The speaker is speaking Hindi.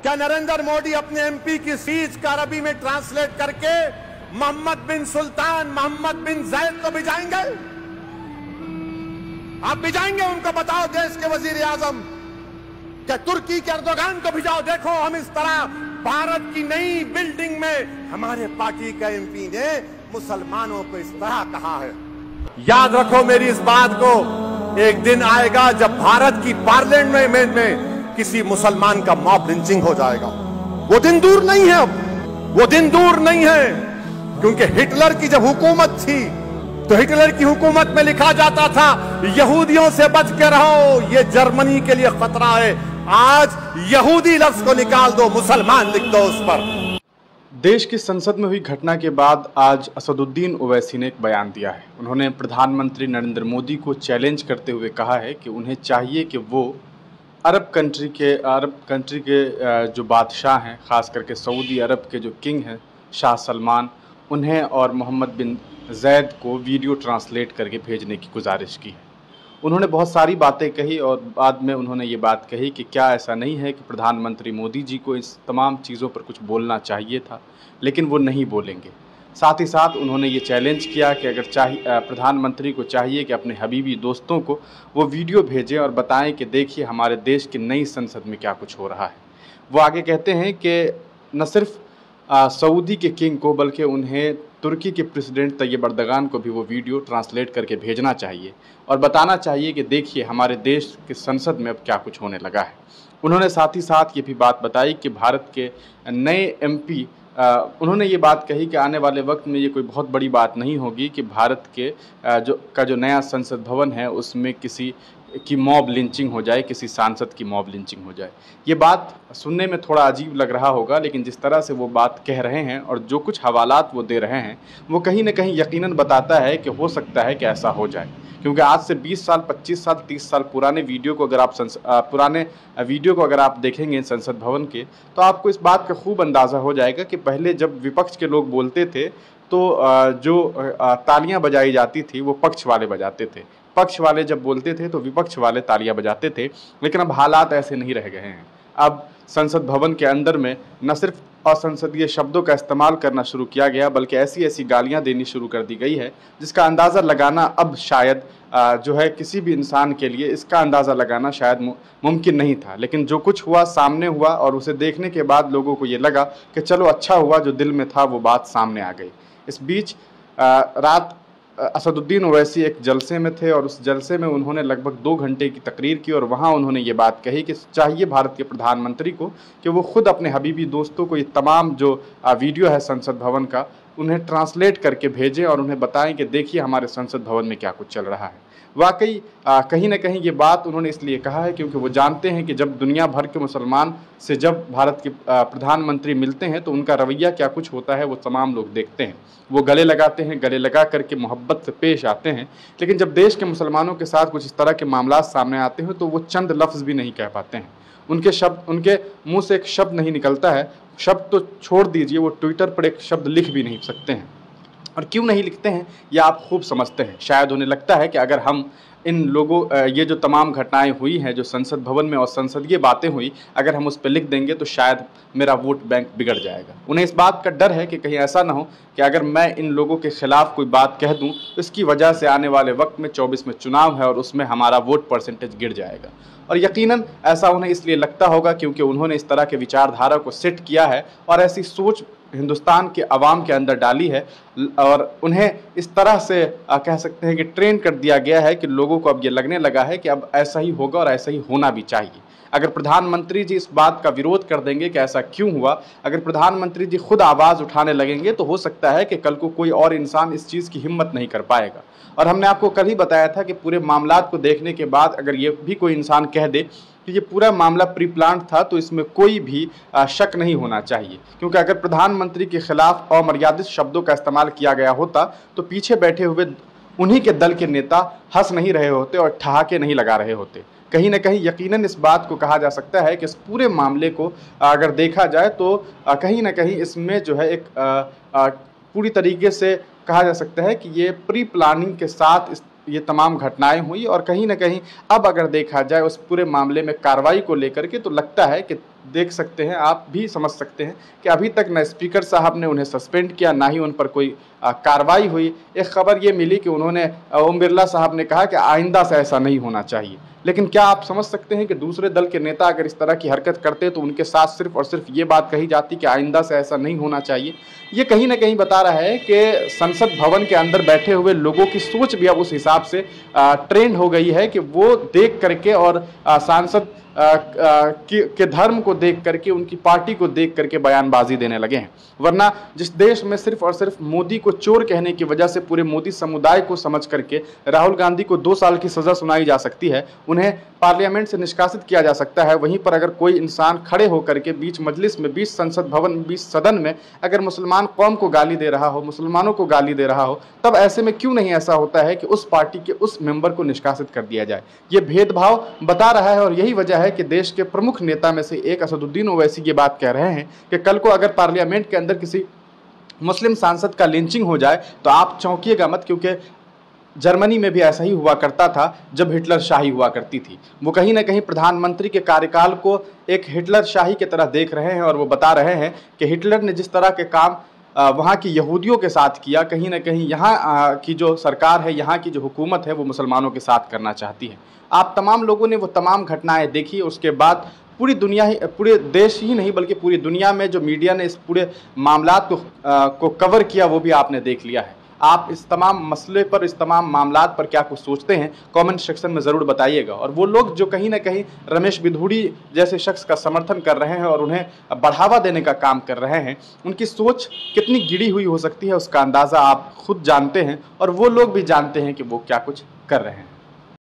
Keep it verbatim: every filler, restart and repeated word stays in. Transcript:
क्या नरेंद्र मोदी अपने एमपी की स्पीच का अरबी में ट्रांसलेट करके मोहम्मद बिन सुल्तान मोहम्मद बिन जैद को भिजाएंगे? आप भिजाएंगे? उनको बताओ देश के वजीर आजम, क्या तुर्की के अर्दोगान को भिजाओ, देखो हम इस तरह भारत की नई बिल्डिंग में हमारे पार्टी का एमपी ने मुसलमानों को इस तरह कहा है। याद रखो मेरी इस बात को, एक दिन आएगा जब भारत की पार्लियामेंट में, में, में किसी मुसलमान का मॉब लिंचिंग हो जाएगा। वो दिन दूर नहीं है, अब वो दिन दूर नहीं है, क्योंकि हिटलर की जब हुकूमत थी तो हिटलर की हुकूमत में लिखा जाता था यहूदियों से बच के रहो, ये जर्मनी के लिए खतरा है। आज यहूदी लफ्ज को निकाल दो, मुसलमान लिख दो उस पर। देश की संसद में हुई घटना के बाद आज असदुद्दीन ओवैसी ने एक बयान दिया है। उन्होंने प्रधानमंत्री नरेंद्र मोदी को चैलेंज करते हुए कहा है कि उन्हें चाहिए कि वो अरब कंट्री के अरब कंट्री के जो बादशाह हैं, ख़ास करके सऊदी अरब के जो किंग हैं शाह सलमान, उन्हें और मोहम्मद बिन जैद को वीडियो ट्रांसलेट करके भेजने की गुजारिश की है। उन्होंने बहुत सारी बातें कही और बाद में उन्होंने ये बात कही कि क्या ऐसा नहीं है कि प्रधानमंत्री मोदी जी को इस तमाम चीज़ों पर कुछ बोलना चाहिए था, लेकिन वो नहीं बोलेंगे। साथ ही साथ उन्होंने ये चैलेंज किया कि अगर चाहिए प्रधानमंत्री को चाहिए कि अपने हबीबी दोस्तों को वो वीडियो भेजें और बताएं कि देखिए हमारे देश की नई संसद में क्या कुछ हो रहा है। वो आगे कहते हैं कि न सिर्फ सऊदी के किंग को बल्कि उन्हें तुर्की के प्रेसिडेंट तैयब अर्दगान को भी वो वीडियो ट्रांसलेट करके भेजना चाहिए और बताना चाहिए कि देखिए हमारे देश की संसद में अब क्या कुछ होने लगा है। उन्होंने साथ ही साथ ये भी बात बताई कि भारत के नए एमपी आ, उन्होंने ये बात कही कि आने वाले वक्त में ये कोई बहुत बड़ी बात नहीं होगी कि भारत के आ, जो का जो नया संसद भवन है उसमें किसी की मॉब लिंचिंग हो जाए, किसी सांसद की मॉब लिंचिंग हो जाए। ये बात सुनने में थोड़ा अजीब लग रहा होगा, लेकिन जिस तरह से वो बात कह रहे हैं और जो कुछ हवालात वो दे रहे हैं वो कहीं ना कहीं यकीनन बताता है कि हो सकता है कि ऐसा हो जाए। क्योंकि आज से बीस साल, पच्चीस साल, तीस साल पुराने वीडियो को अगर आप संस, पुराने वीडियो को अगर आप देखेंगे संसद भवन के, तो आपको इस बात का खूब अंदाज़ा हो जाएगा कि पहले जब विपक्ष के लोग बोलते थे तो जो तालियां बजाई जाती थी वो पक्ष वाले बजाते थे, पक्ष वाले जब बोलते थे तो विपक्ष वाले तालियां बजाते थे। लेकिन अब हालात ऐसे नहीं रह गए हैं। अब संसद भवन के अंदर में न सिर्फ असंसदीय शब्दों का इस्तेमाल करना शुरू किया गया बल्कि ऐसी ऐसी गालियां देनी शुरू कर दी गई है जिसका अंदाज़ा लगाना अब शायद जो है किसी भी इंसान के लिए इसका अंदाज़ा लगाना शायद मुमकिन नहीं था। लेकिन जो कुछ हुआ सामने हुआ और उसे देखने के बाद लोगों को ये लगा कि चलो अच्छा हुआ जो दिल में था वो बात सामने आ गई। इस बीच रात असदुद्दीन ओवैसी एक जलसे में थे और उस जलसे में उन्होंने लगभग दो घंटे की तकरीर की और वहाँ उन्होंने ये बात कही कि चाहिए भारत के प्रधानमंत्री को कि वो खुद अपने हबीबी दोस्तों को ये तमाम जो वीडियो है संसद भवन का उन्हें ट्रांसलेट करके भेजें और उन्हें बताएं कि देखिए हमारे संसद भवन में क्या कुछ चल रहा है। वाकई कहीं ना कहीं ये बात उन्होंने इसलिए कहा है क्योंकि वो जानते हैं कि जब दुनिया भर के मुसलमान से जब भारत के प्रधानमंत्री मिलते हैं तो उनका रवैया क्या कुछ होता है वो तमाम लोग देखते हैं। वो गले लगाते हैं, गले लगा करके मोहब्बत से पेश आते हैं। लेकिन जब देश के मुसलमानों के साथ कुछ इस तरह के मामला सामने आते हैं तो वो चंद लफ्ज़ भी नहीं कह पाते हैं। उनके शब्द उनके मुँह से एक शब्द नहीं निकलता है। शब्द तो छोड़ दीजिए, वो ट्विटर पर एक शब्द लिख भी नहीं सकते हैं। और क्यों नहीं लिखते हैं ये आप खूब समझते हैं। शायद उन्हें लगता है कि अगर हम इन लोगों ये जो तमाम घटनाएं हुई हैं जो संसद भवन में और संसदीय बातें हुई, अगर हम उस पर लिख देंगे तो शायद मेरा वोट बैंक बिगड़ जाएगा। उन्हें इस बात का डर है कि कहीं ऐसा ना हो कि अगर मैं इन लोगों के खिलाफ कोई बात कह दूं तो इसकी वजह से आने वाले वक्त में चौबीस में चुनाव है और उसमें हमारा वोट परसेंटेज गिर जाएगा। और यकीनन ऐसा उन्हें इसलिए लगता होगा क्योंकि उन्होंने इस तरह के विचारधारा को सेट किया है और ऐसी सोच हिंदुस्तान के अवाम के अंदर डाली है और उन्हें इस तरह से आ, कह सकते हैं कि ट्रेन कर दिया गया है कि लोगों को अब ये लगने लगा है कि अब ऐसा ही होगा और ऐसा ही होना भी चाहिए। अगर प्रधानमंत्री जी इस बात का विरोध कर देंगे कि ऐसा क्यों हुआ, अगर प्रधानमंत्री जी खुद आवाज़ उठाने लगेंगे तो हो सकता है कि कल को कोई और इंसान इस चीज़ की हिम्मत नहीं कर पाएगा। और हमने आपको कल ही बताया था कि पूरे मामलात को देखने के बाद अगर ये भी कोई इंसान कह दे कि ये पूरा मामला प्री प्लान था तो इसमें कोई भी शक नहीं होना चाहिए। क्योंकि अगर प्रधानमंत्री के खिलाफ अमर्यादित शब्दों का इस्तेमाल किया गया होता तो पीछे बैठे हुए उन्हीं के दल के नेता हंस नहीं रहे होते और ठहाके नहीं लगा रहे होते। कहीं ना कहीं यकीनन इस बात को कहा जा सकता है कि इस पूरे मामले को अगर देखा जाए तो कहीं ना कहीं इसमें जो है एक पूरी तरीके से कहा जा सकता है कि ये प्री प्लानिंग के साथ इस ये तमाम घटनाएं हुई और कहीं ना कहीं अब अगर देखा जाए उस पूरे मामले में कार्रवाई को लेकर के तो लगता है कि देख सकते हैं, आप भी समझ सकते हैं कि अभी तक न स्पीकर साहब ने उन्हें सस्पेंड किया, ना ही उन पर कोई कार्रवाई हुई। एक खबर ये मिली कि उन्होंने, ओम बिरला साहब ने कहा कि आइंदा से ऐसा नहीं होना चाहिए। लेकिन क्या आप समझ सकते हैं कि दूसरे दल के नेता अगर इस तरह की हरकत करते तो उनके साथ सिर्फ और सिर्फ ये बात कही जाती कि आइंदा से ऐसा नहीं होना चाहिए। ये कहीं ना कहीं बता रहा है कि संसद भवन के अंदर बैठे हुए लोगों की सोच भी अब उस हिसाब से ट्रेंड हो गई है कि वो देख करके और सांसद के धर्म को देख करके, उनकी पार्टी को देख करके बयानबाजी देने लगे हैं। वरना जिस देश में सिर्फ और सिर्फ मोदी को चोर कहने की वजह से पूरे मोदी समुदाय को समझ करके राहुल गांधी को दो साल की सजा सुनाई जा सकती है, उन्हें पार्लियामेंट से निष्कासित किया जा सकता है, वहीं पर अगर कोई इंसान खड़े होकर के बीच मजलिस में, बीच संसद भवन, बीच सदन में अगर मुसलमान कौम को गाली दे रहा हो, मुसलमानों को गाली दे रहा हो, तब ऐसे में क्यों नहीं ऐसा होता है कि उस पार्टी के उस मेंबर को निष्कासित कर दिया जाए। ये भेदभाव बता रहा है और यही वजह है कि देश के प्रमुख नेता में से एक असदुद्दीन ओवैसी ये बात कह रहे हैं कि कल को अगर पार्लियामेंट के अंदर किसी मुस्लिम सांसद का लिंचिंग हो जाए तो आप चौंकिएगा मत, क्योंकि जर्मनी में भी ऐसा ही हुआ करता था जब हिटलर शाही हुआ करती थी। वो कहीं ना कहीं प्रधानमंत्री के कार्यकाल को एक हिटलर शाही की तरह देख रहे हैं और वो बता रहे हैं कि हिटलर ने जिस तरह के काम वहाँ की यहूदियों के साथ किया, कहीं ना कहीं यहाँ की जो सरकार है, यहाँ की जो हुकूमत है, वो मुसलमानों के साथ करना चाहती है। आप तमाम लोगों ने वो तमाम घटनाएं देखी, उसके बाद पूरी दुनिया ही, पूरे देश ही नहीं बल्कि पूरी दुनिया में जो मीडिया ने इस पूरे मामलात को आ, को कवर किया वो भी आपने देख लिया है। आप इस तमाम मसले पर, इस तमाम मामलात पर क्या कुछ सोचते हैं, कमेंट सेक्शन में ज़रूर बताइएगा। और वो लोग जो कहीं ना कहीं रमेश बिधूड़ी जैसे शख्स का समर्थन कर रहे हैं और उन्हें बढ़ावा देने का काम कर रहे हैं, उनकी सोच कितनी गिरी हुई हो सकती है उसका अंदाज़ा आप खुद जानते हैं और वो लोग भी जानते हैं कि वो क्या कुछ कर रहे हैं।